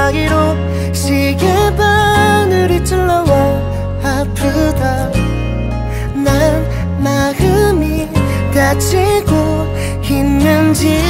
사이로 시계 바늘이 찔러와 아프다. 난 마음이 다치고 있는지.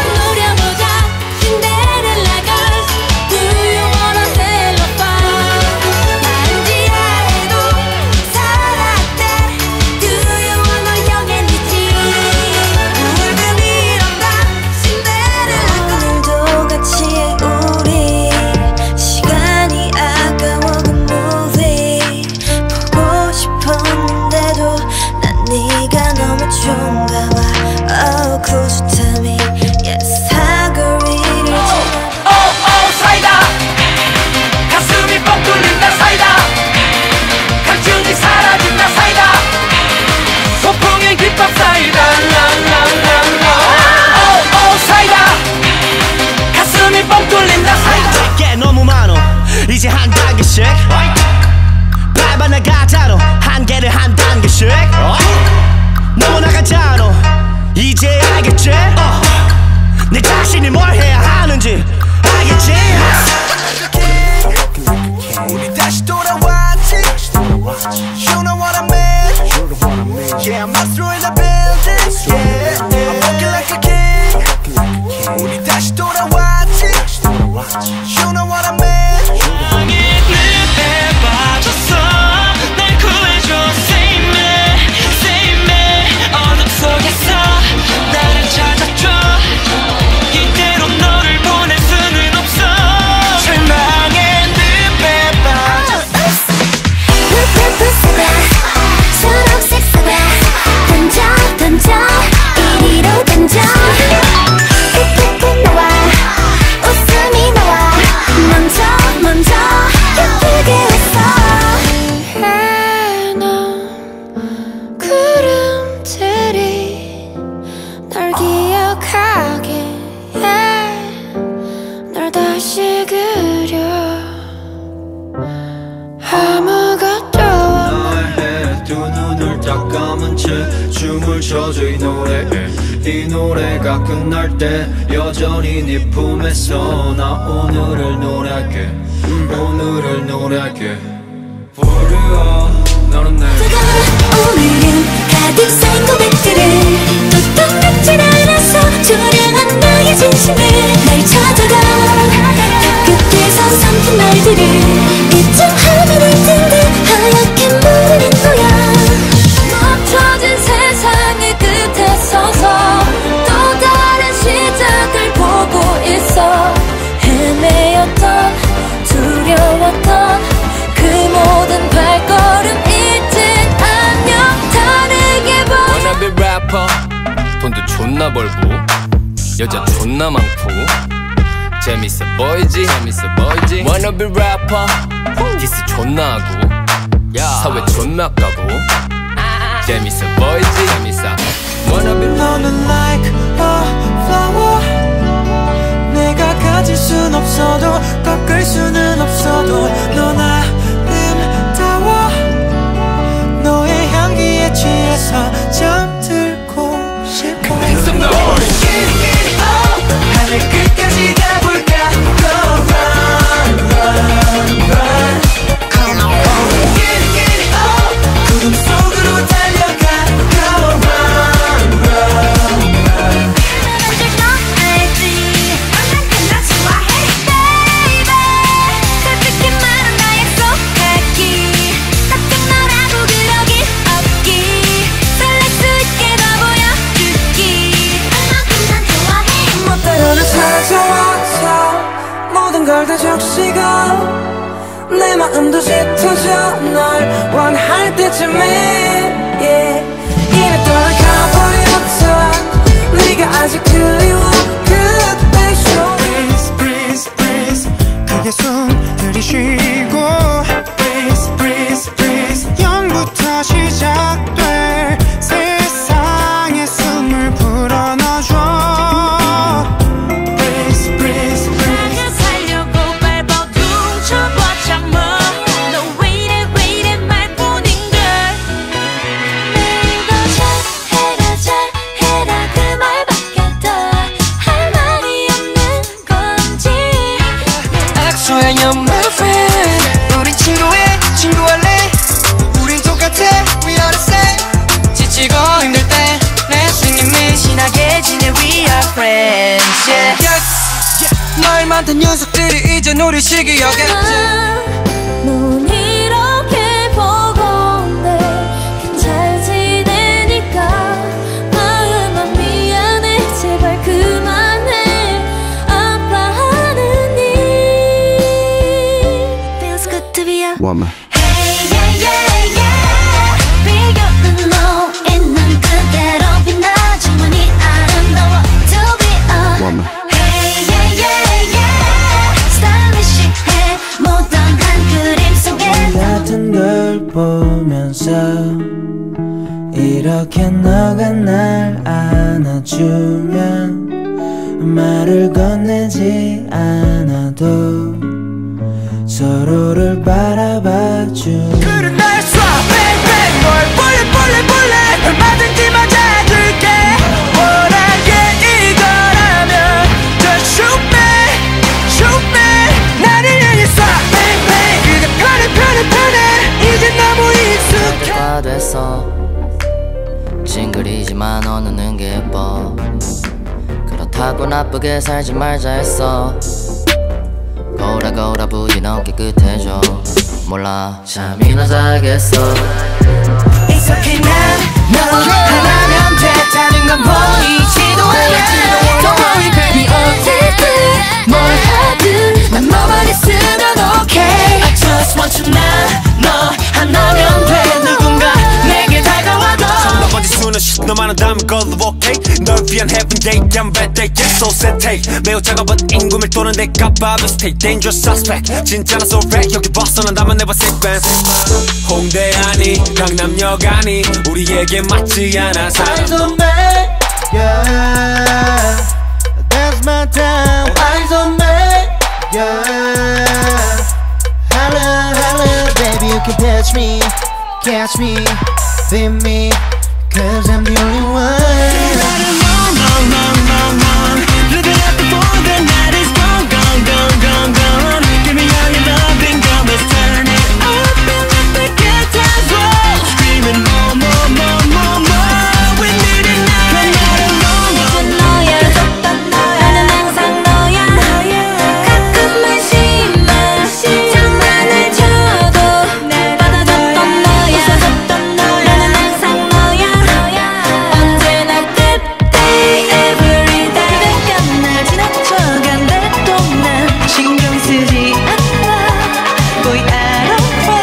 이제 한 단계씩 밟아나가자로 한계를 한 단계씩 넘어나가자로 이제 알겠지? 내 자신이 뭘 해야 하는지 알겠지? 우리 다시 돌아왔지. You know what I mean? Yeah, I'm not through in the building. Yeah, I'm walking like a king. 우리 다시 돌아왔지. You know what I mean? 춤을 춰줘 이 노래에. 이 노래가 끝날 때 여전히 네 품에서 나 오늘을 노래할게. 오늘을 노래할게. 버려 너는 내 오늘은 가득 쌓인 고백들을 또 끝났진 않았어. 조량한 나의 진심을 날 찾아가. 끝에서 삼킨 말들을 이쯤하면 할 텐데 하얗게 모르는 거야. 멈춰진 세상의 끝에 서서 또 다른 시작을 보고 있어. 헤매였던 두려웠던 그 모든 발걸음 이젠 안녕. 다르게 봐. Wanna be rapper. 돈도 존나 벌고 여자 존나 많고 재밌어 보이지. Wanna be rapper. 디스 존나 하고 사회 존나 까고 재밌어 보이지. Wanna be. 너는 like a flower. 내가 가질 순 없어도 꺾을 수는 없어도 넌 아름다워. 너의 향기에 취해서 잠들고 싶어. 하늘 끝까지 가볼까. Go run, run, run. Come on. 구름 속으로 달려가. Go run, run, run. 너 알지? 너는 나 좋아해, baby. 솔직히 말한 나 약속할기. 딱히 너라고 그러기 없기. 설렐 수 있게 더 보여줄기. 얼마큼 난 좋아해. 뭐 때로는 찾아와서 모든 걸 다 적시고 내 마음도 짙어져 널 원할 때쯤에 yeah. 이미 떠나가버렸어. 네가 아직 그리워. 그때 show breeze, breeze, breeze. 크게 숨 들이쉬고 breeze, breeze, breeze. 0부터 시작될 세상에 숨을 불어넣어줘. breeze, breeze, breeze. 나를 살려고 밟아 훔쳐봤자 뭐. 너 왜 이래 말뿐인걸. 매일 더 잘해라 그 말밖에 더 할 말이 없는 건지. 액션 해줘야 you're my friend. 우린 친구해 친구 할래. 우린 똑같아 we are the same. 지치고 힘들 때 내 스님이 친하게 지내 we are friends. Yeah. Yes. 너의 많던 녀석들이 이제 우리 시기였겠지. 넌 이렇게 보건데 잘 지내니까 마음만 미안해. 제발 그만해 아파하는 일. Feels good to be a woman. Hey yeah yeah yeah. 비교는 너 있는 그대로 빛나 충분히 아름다워 to be a woman. Hey yeah yeah yeah. 스타일리시해 모던한 그림 속에 같은 걸 보면서 이렇게 너가 날 안아주면 말을 건네지 않아도 서로를 바라봐준 그래 날 쏴 뱅뱅 널 볼래 얼마든지 맞아줄게 원하게 이거라면 Just shoot me 나를 향해 쏴 뱅뱅 그게 편해 이제 너무 익숙해 다 됐어 징그리지만 너는 게 예뻐 그렇다고 나쁘게 살지 말자 했어 거울아 부드럽게 끝해줘 몰라 잠이나 자겠어 It's okay 난 너 하나면 됐다는 건 보이지도 않아 Don't worry baby 어쨌든 뭘 하든 난 너만 있으면 okay I just want you 너 하나면 돼 누군가 내게 다가와도 나머지 수는 shit 너만 한다면 걸로 okay 널 위한 heaven day I'm bad day get so set take 매우 차가운 인구 밀도는 내가 봐도 stay dangerous suspect 진짜나 so rap 여기 벗어난다면 never sit back 홍대 아니 강남역 아니 우리에게 맞지 않아 Eyes on me yeah That's my time Eyes on me yeah Holla baby you can touch me catch me feel me Cause I'm the only one Looking at the phone the night is gone Give me all your loving girl let's turn it up and let the good times roll Screaming more We need it now 난 너를 이젠 너야 나는 항상 너야 가끔만 심한 장난을 쳐도 받아줬던 너야 웃어줬던 너야 나는 항상 너야 언제나 그때 every day 내가 날 지나쳐간대도 난 신경 쓰지 않아 거의 알아봐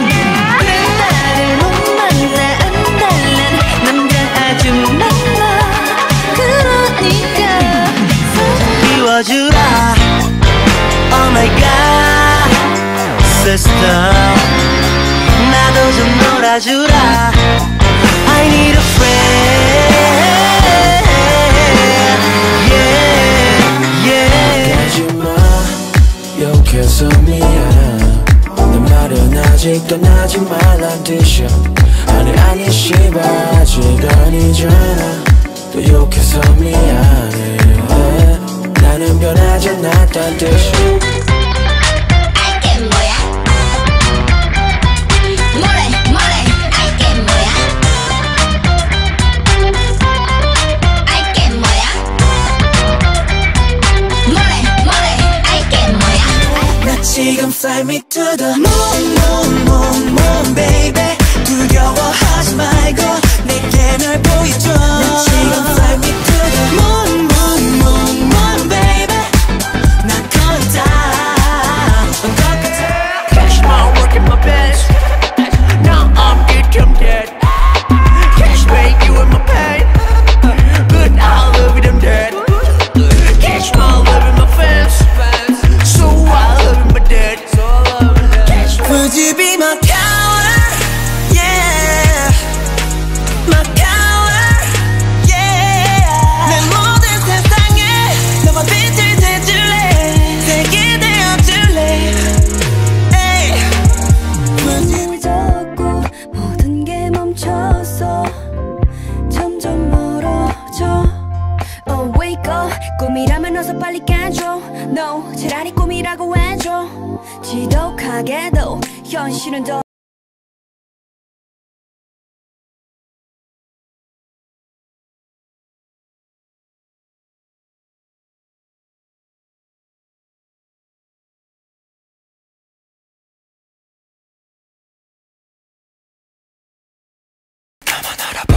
나를 못 만나 안 달란 남자 아주 많아 그러니까 비워주라 Oh my god sister 나도 좀 놀아주라 I need a friend yeah 가지마 욕해서 미안 내 말은 아직도 나지 말란 뜻이야 아니 씨발 아직 아니잖아 또 욕해서 미안해 나는 변하지 않았단 뜻이야 알게 뭐야 뭐래 알게 뭐야 알게 뭐야 뭐래 알게 뭐야 나 지금 fly me to the moon baby 두려워하지 말고 내게 널 보여줘 나 지금 fly me to the moon baby 난 거의 다 온 것 같아 Cash my work in my best Now I'm getting dead Cash made you in my pain But I love it I'm dead Cash my love in my fans So I love in my dead Would you be my power? Yeah My power? Yeah 내 모든 좀 지독하게도 현실은 더 나만 알아봐